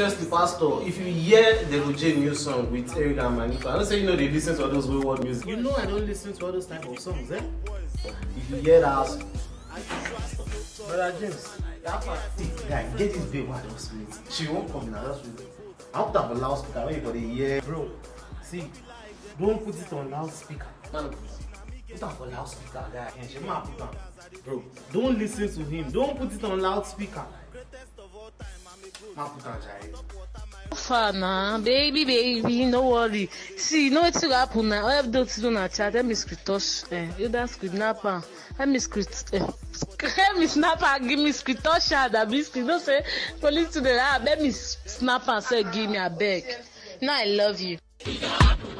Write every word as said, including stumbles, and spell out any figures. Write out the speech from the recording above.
seriously, Pastor, if you hear the J new song with Eric and Manito, I don't say you know they listen to all those wayward music. You know I don't listen to all those type of songs, eh? If you hear that, Brother James, that part, guy, get this babe while I don't split. She won't come in, I just wait. I'll put up a loudspeaker, wait for the ear. Bro, see, don't put it on loudspeaker. Man, put up on loudspeaker, guy. And she might put on. Bro, don't listen to him. Don't put it on loudspeaker. Fana, baby, baby, no worry. See, no, it's to happen now. I have those to chat. I'm Miss Kritosh. Eh, you dance kidnapper. I'm Miss Krit. Eh, Miss Snapper, give me Kritosh. That biscuit. Don't say police to the lab. Let me snapper say, give me a bag. Now I love you.